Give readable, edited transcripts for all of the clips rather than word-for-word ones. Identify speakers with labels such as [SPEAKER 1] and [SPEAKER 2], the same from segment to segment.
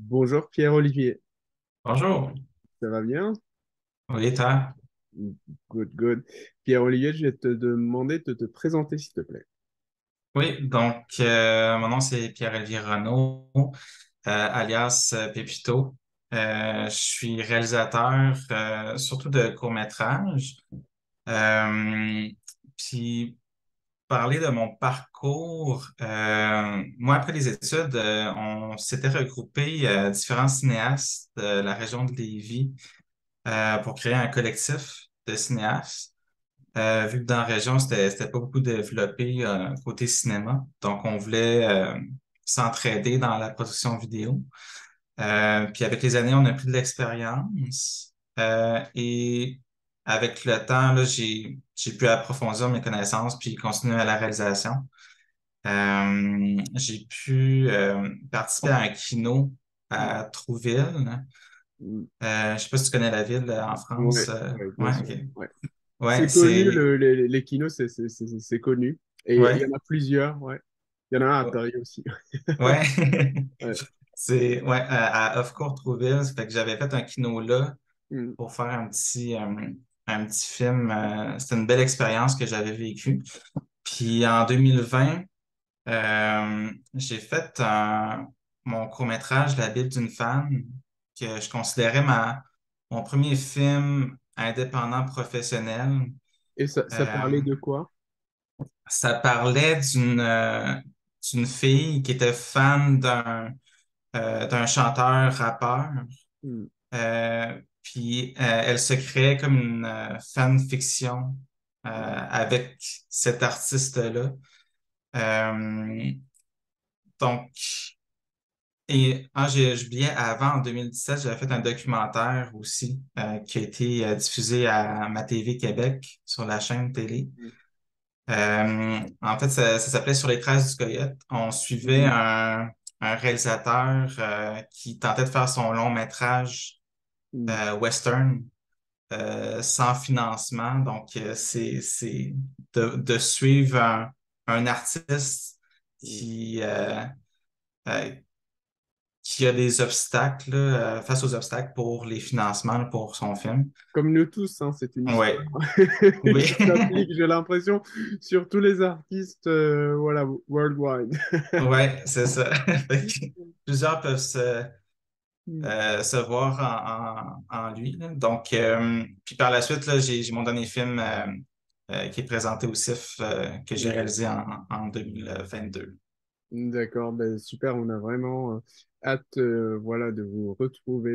[SPEAKER 1] Bonjour Pierre-Olivier,
[SPEAKER 2] Bonjour.
[SPEAKER 1] ça va bien?
[SPEAKER 2] Oui, toi?
[SPEAKER 1] Good, good. Pierre-Olivier, je vais te demander de te présenter s'il te plaît.
[SPEAKER 2] Oui, donc mon nom c'est Pierre-Olivier Renaud, alias Pépito. Je suis réalisateur surtout de courts-métrages. Euh, Puis parler de mon parcours, moi après les études, on s'était regroupé différents cinéastes de la région de Lévis pour créer un collectif de cinéastes. Vu que dans la région, c'était pas beaucoup développé côté cinéma. Donc, on voulait s'entraider dans la production vidéo. Puis avec les années, on a pris de l'expérience. Et avec le temps, là, j'ai pu approfondir mes connaissances puis continuer à la réalisation. J'ai pu participer à un kino
[SPEAKER 1] Mm.
[SPEAKER 2] à Trouville.
[SPEAKER 1] Mm.
[SPEAKER 2] Je sais pas si tu connais la ville en France.
[SPEAKER 1] Ouais, ouais, bien
[SPEAKER 2] Ouais,
[SPEAKER 1] sûr.
[SPEAKER 2] ok.
[SPEAKER 1] Ouais.
[SPEAKER 2] Ouais,
[SPEAKER 1] C'est connu,
[SPEAKER 2] c'est.
[SPEAKER 1] les kinos, c'est connu. Et il y
[SPEAKER 2] Ouais.
[SPEAKER 1] en a plusieurs, ouais. Il y en a un à Paris aussi.
[SPEAKER 2] Ouais,
[SPEAKER 1] Ouais.
[SPEAKER 2] c'est ouais, à Off-Court-Trouville, ça fait que j'avais fait un kino là
[SPEAKER 1] Mm.
[SPEAKER 2] pour faire un petit film. C'était une belle expérience que j'avais vécue. Puis en 2020, j'ai fait mon court-métrage La Bible d'une femme, que je considérais mon premier film indépendant professionnel.
[SPEAKER 1] Et ça
[SPEAKER 2] Euh,
[SPEAKER 1] parlait de quoi?
[SPEAKER 2] Ça parlait d'une fille qui était fan d'un chanteur rappeur.
[SPEAKER 1] Mm.
[SPEAKER 2] Puis elle se créait comme une fanfiction avec cet artiste-là. Euh, donc, j'ai oublié, avant, en 2017, j'avais fait un documentaire aussi qui a été diffusé à ma TV Québec sur la chaîne télé. En fait, ça s'appelait Sur les traces du coyote. On suivait
[SPEAKER 1] Mm.
[SPEAKER 2] un réalisateur qui tentait de faire son long métrage
[SPEAKER 1] Mm.
[SPEAKER 2] western sans financement. Donc, c'est de suivre un artiste
[SPEAKER 1] Mm.
[SPEAKER 2] euh, qui a des obstacles, là, face aux obstacles pour les financements pour son film.
[SPEAKER 1] Comme nous tous, hein, c'est une histoire
[SPEAKER 2] Ouais, oui,
[SPEAKER 1] qui s'applique, j'ai l'impression, sur tous les artistes, voilà, worldwide.
[SPEAKER 2] ouais, c'est ça. Fait que plusieurs peuvent
[SPEAKER 1] Mm.
[SPEAKER 2] se voir en lui, là. Donc, puis par la suite, là, j'ai mon dernier film qui est présenté au CIF que j'ai réalisé en 2022.
[SPEAKER 1] D'accord, ben, super, on a vraiment hâte voilà, de vous retrouver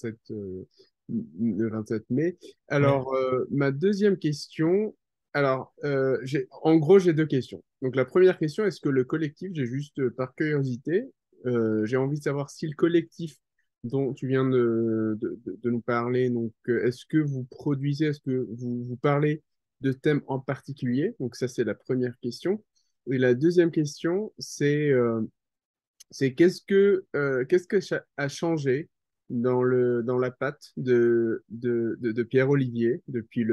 [SPEAKER 1] le 27 mai.
[SPEAKER 2] Oui,
[SPEAKER 1] Alors, ma deuxième question, alors, en gros, j'ai deux questions. Donc, la première question, est-ce que le collectif, j'ai juste par curiosité, j'ai envie de savoir si le collectif dont tu viens de nous parler, donc, est-ce que vous produisez, est-ce que vous parlez de thèmes en particulier? Donc, ça, c'est la première question. Et la deuxième question, c'est qu'est-ce que a changé dans la patte de Pierre-Olivier depuis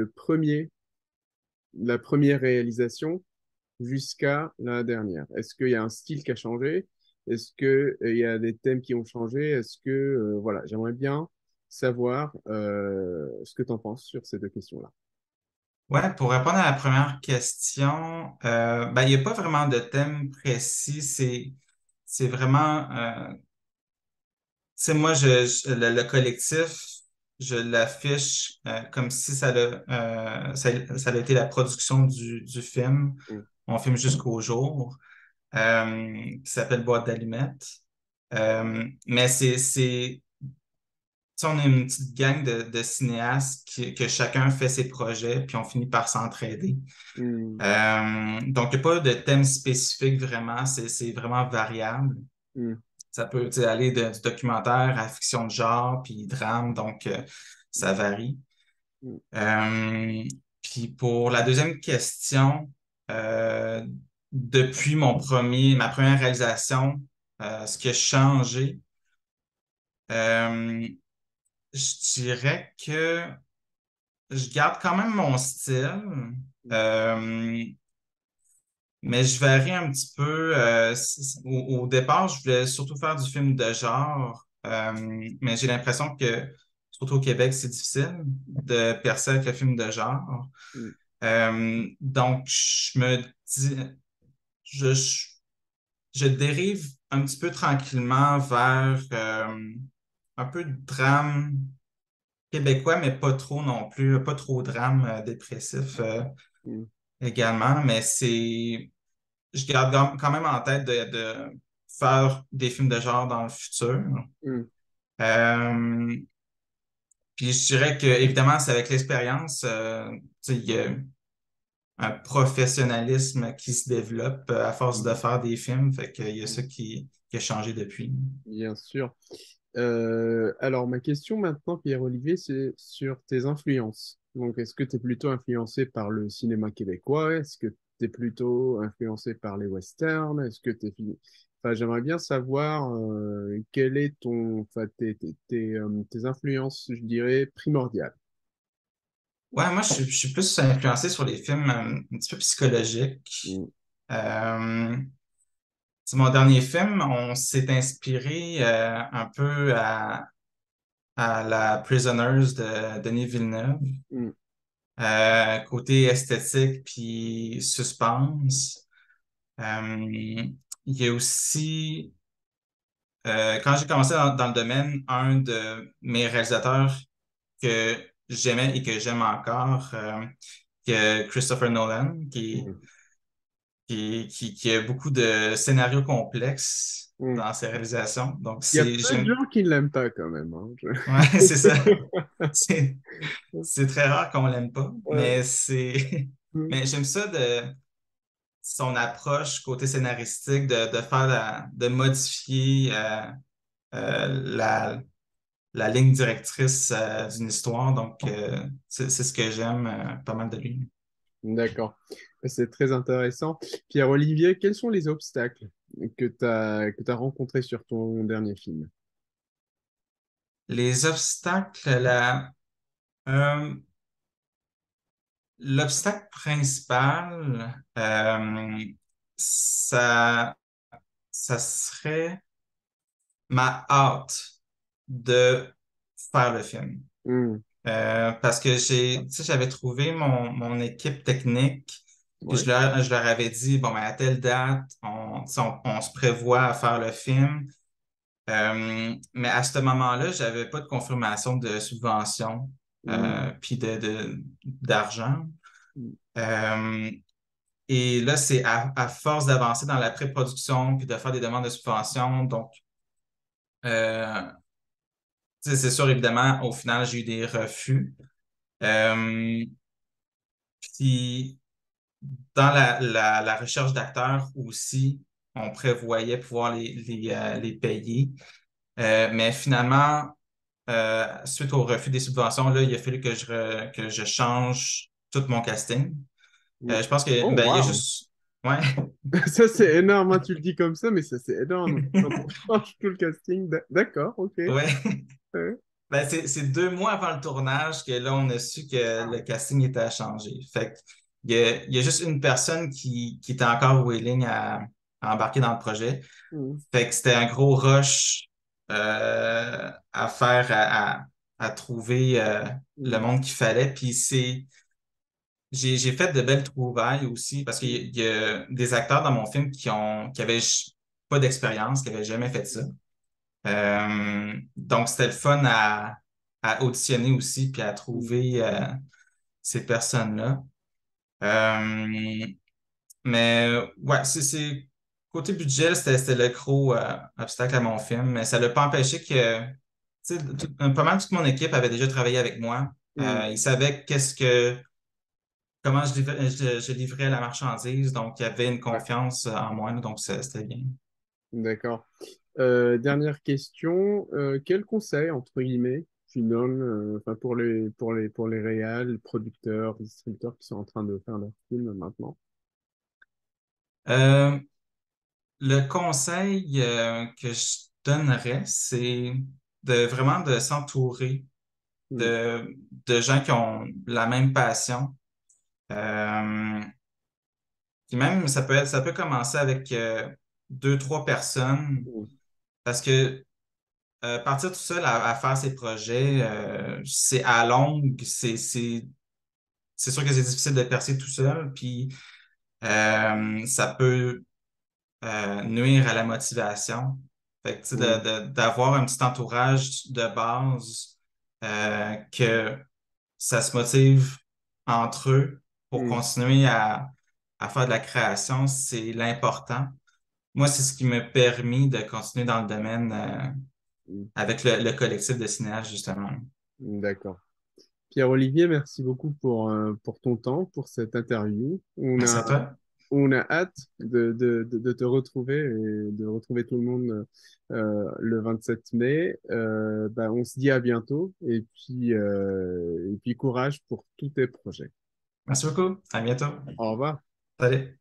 [SPEAKER 1] la première réalisation jusqu'à la dernière? Est-ce qu'il y a un style qui a changé? Est-ce que, il y a des thèmes qui ont changé? Est-ce que, voilà, j'aimerais bien savoir ce que tu en penses sur ces deux questions-là.
[SPEAKER 2] ouais, pour répondre à la première question, ben, il n'y a pas vraiment de thème précis. C'est vraiment, moi, le collectif, je l'affiche comme si ça a été la production du film.
[SPEAKER 1] Mm.
[SPEAKER 2] On filme jusqu'au jour, qui s'appelle Boîte d'allumettes. Mais tu sais, on est une petite gang de cinéastes que chacun fait ses projets, puis on finit par s'entraider.
[SPEAKER 1] Mm.
[SPEAKER 2] Donc, il n'y a pas de thème spécifique vraiment, c'est vraiment variable.
[SPEAKER 1] Mm.
[SPEAKER 2] Ça peut, tu sais, aller du documentaire à fiction de genre, puis drame, donc ça varie.
[SPEAKER 1] Mm.
[SPEAKER 2] Euh, Puis pour la deuxième question, euh, depuis ma première réalisation, ce qui a changé, euh, je dirais que je garde quand même mon style, euh, mais je varie un petit peu. Au départ, je voulais surtout faire du film de genre. mais j'ai l'impression que, surtout au Québec, c'est difficile de percer avec le film de genre.
[SPEAKER 1] Mm,
[SPEAKER 2] Donc, je me dis, je, je, je dérive un petit peu tranquillement vers un peu de drame québécois, mais pas trop non plus, pas trop drame dépressif
[SPEAKER 1] mm,
[SPEAKER 2] également, mais je garde quand même en tête de faire des films de genre dans le futur.
[SPEAKER 1] mm.
[SPEAKER 2] Euh, Puis je dirais que, évidemment, c'est avec l'expérience, tu sais, il y a un professionnalisme qui se développe à force de
[SPEAKER 1] Mm,
[SPEAKER 2] faire des films. Fait qu'il y a
[SPEAKER 1] mm.
[SPEAKER 2] ça qui a changé depuis.
[SPEAKER 1] Bien sûr. Alors, ma question maintenant, Pierre-Olivier, c'est sur tes influences. Donc, est-ce que tu es plutôt influencé par le cinéma québécois? Est-ce que tu es plutôt influencé par les westerns? Est-ce que tu es... Enfin, j'aimerais bien savoir quel est enfin, tes influences, je dirais, primordiales.
[SPEAKER 2] Ouais, moi, je suis plus influencé sur les films un petit peu psychologiques.
[SPEAKER 1] Mm,
[SPEAKER 2] Euh, C'est mon dernier film, on s'est inspiré un peu à La Prisoners de Denis Villeneuve.
[SPEAKER 1] mm,
[SPEAKER 2] Côté esthétique puis suspense. Il y a aussi, quand j'ai commencé dans le domaine, un de mes réalisateurs que j'aimais et que j'aime encore, que Christopher Nolan,
[SPEAKER 1] mm,
[SPEAKER 2] qui a beaucoup de scénarios complexes
[SPEAKER 1] mm.
[SPEAKER 2] dans ses réalisations. Donc,
[SPEAKER 1] Il y a peu de gens qui ne l'aiment pas quand même, hein.
[SPEAKER 2] ouais, c'est ça. C'est, c'est très rare qu'on l'aime pas,
[SPEAKER 1] Ouais. Mm,
[SPEAKER 2] mais j'aime ça de son approche côté scénaristique, de faire de modifier la ligne directrice d'une histoire. Donc, c'est ce que j'aime pas mal de lui.
[SPEAKER 1] D'accord. C'est très intéressant. Pierre-Olivier, quels sont les obstacles que tu rencontrés sur ton dernier film?
[SPEAKER 2] Les obstacles, euh, l'obstacle principal, ça serait ma hâte de faire le film.
[SPEAKER 1] Hmm,
[SPEAKER 2] Parce que tu sais, j'avais trouvé mon équipe technique, puis
[SPEAKER 1] ouais.
[SPEAKER 2] je leur avais dit, bon, ben, à telle date, tu sais, on se prévoit à faire le film. Mais à ce moment-là, j'avais pas de confirmation de subvention,
[SPEAKER 1] Hmm,
[SPEAKER 2] puis d'argent.
[SPEAKER 1] hmm,
[SPEAKER 2] Euh, et là, c'est à force d'avancer dans la pré-production, puis de faire des demandes de subvention. Donc, euh, tu sais, c'est sûr, évidemment, au final, j'ai eu des refus. Euh, Puis dans la recherche d'acteurs aussi, on prévoyait pouvoir les payer. Mais finalement, suite au refus des subventions, là, il a fallu que je change tout mon casting.
[SPEAKER 1] hmm.
[SPEAKER 2] Je pense que
[SPEAKER 1] Oh,
[SPEAKER 2] ben, il y a
[SPEAKER 1] waouh!
[SPEAKER 2] juste. Ouais,
[SPEAKER 1] Ça, c'est énorme, hein, tu le dis comme ça, mais ça, c'est énorme. Quand on change tout le casting, d'accord, ok.
[SPEAKER 2] ouais.
[SPEAKER 1] Ouais.
[SPEAKER 2] Ben, c'est 2 mois avant le tournage que là, on a su que le casting était à changer. Fait que il y a juste une personne qui était encore willing à embarquer dans le projet.
[SPEAKER 1] Hmm,
[SPEAKER 2] Fait que c'était un gros rush à faire, à trouver le
[SPEAKER 1] hmm,
[SPEAKER 2] monde qu'il fallait. Puis j'ai fait de belles trouvailles aussi parce
[SPEAKER 1] hmm,
[SPEAKER 2] qu'il y a des acteurs dans mon film qui avaient pas d'expérience, qui n'avaient jamais fait ça. Donc c'était le fun à auditionner aussi puis à
[SPEAKER 1] hmm.
[SPEAKER 2] trouver ces personnes-là. Euh, mais ouais, côté budget, c'était le gros obstacle à mon film, mais ça l'a pas empêché que tu sais, pas mal toute mon équipe avait déjà travaillé avec moi.
[SPEAKER 1] Hmm.
[SPEAKER 2] Ils savaient comment je livrais la marchandise, donc il y avait une
[SPEAKER 1] Ouais,
[SPEAKER 2] confiance en moi, là, donc c'était bien.
[SPEAKER 1] d'accord. Dernière question, quel conseil, entre guillemets, tu donnes enfin, pour les réals, producteurs, distributeurs qui sont en train de faire leur film maintenant?
[SPEAKER 2] Euh, le conseil que je donnerais, c'est vraiment de s'entourer
[SPEAKER 1] Hmm,
[SPEAKER 2] de gens qui ont la même passion. Euh, Puis même, ça peut commencer avec 2, 3 personnes
[SPEAKER 1] hmm,
[SPEAKER 2] parce que partir tout seul à faire ses projets, c'est à longue, c'est sûr que c'est difficile de percer tout seul, puis ça peut nuire à la motivation. Fait que, tu sais,
[SPEAKER 1] Mm,
[SPEAKER 2] d'avoir un petit entourage de base, que ça se motive entre eux pour
[SPEAKER 1] mm,
[SPEAKER 2] continuer à faire de la création, c'est l'important. Moi, c'est ce qui m'a permis de continuer dans le domaine
[SPEAKER 1] mm.
[SPEAKER 2] avec le collectif de cinéastes, justement.
[SPEAKER 1] D'accord. Pierre-Olivier, merci beaucoup pour ton temps, pour cette interview.
[SPEAKER 2] Merci à toi.
[SPEAKER 1] On a hâte de te retrouver et de retrouver tout le monde le 27 mai. Bah, on se dit à bientôt et puis courage pour tous tes projets.
[SPEAKER 2] Merci beaucoup. À bientôt.
[SPEAKER 1] Au revoir.
[SPEAKER 2] Salut.